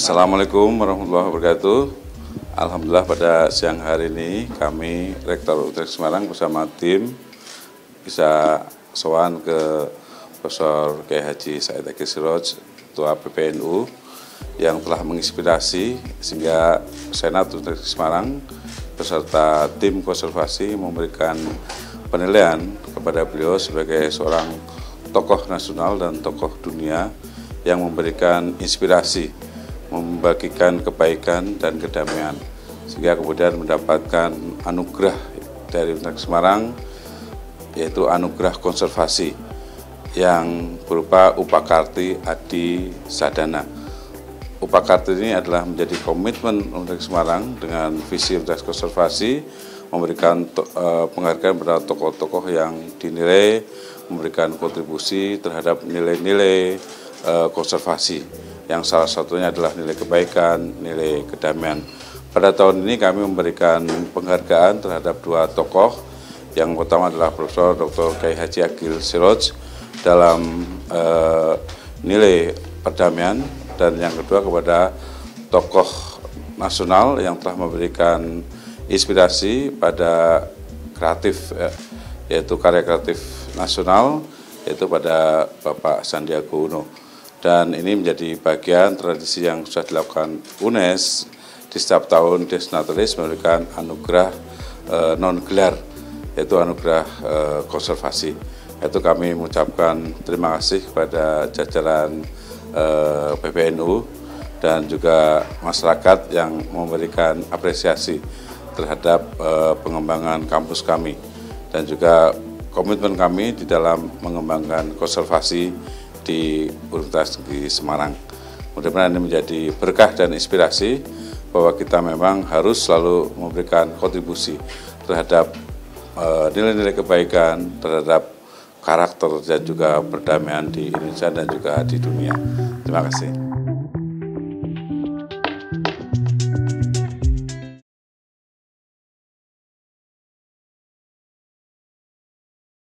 Assalamualaikum warahmatullahi wabarakatuh. Alhamdulillah pada siang hari ini kami Rektor Universitas Semarang bersama tim bisa sowan ke Profesor Kiai Haji Said Akil Siroj, Ketua PPNU yang telah menginspirasi sehingga Senat Universitas Semarang beserta tim konservasi memberikan penilaian kepada beliau sebagai seorang tokoh nasional dan tokoh dunia yang memberikan inspirasi, membagikan kebaikan dan kedamaian, sehingga kemudian mendapatkan anugerah dari Universitas Semarang, yaitu anugerah konservasi yang berupa Upakarti Adi Sadana. Upakarti ini adalah menjadi komitmen Universitas Semarang dengan visi Universitas Konservasi, memberikan penghargaan pada tokoh-tokoh yang dinilai memberikan kontribusi terhadap nilai-nilai konservasi, yang salah satunya adalah nilai kebaikan, nilai kedamaian. Pada tahun ini kami memberikan penghargaan terhadap dua tokoh. Yang pertama adalah Profesor Dr. Kiai Haji Akil Siroj dalam nilai perdamaian, dan yang kedua kepada tokoh nasional yang telah memberikan inspirasi pada kreatif, yaitu karya kreatif nasional, yaitu pada Bapak Sandiaga Uno. Dan ini menjadi bagian tradisi yang sudah dilakukan UNES di setiap tahun Desnatalis memberikan anugerah non-gelar, yaitu anugerah konservasi. Itu kami mengucapkan terima kasih kepada jajaran PPNU dan juga masyarakat yang memberikan apresiasi terhadap pengembangan kampus kami, dan juga komitmen kami di dalam mengembangkan konservasi di Universitas Negeri Semarang. Mudah-mudahan ini menjadi berkah dan inspirasi bahwa kita memang harus selalu memberikan kontribusi terhadap nilai-nilai kebaikan, terhadap karakter dan juga perdamaian di Indonesia dan juga di dunia. Terima kasih.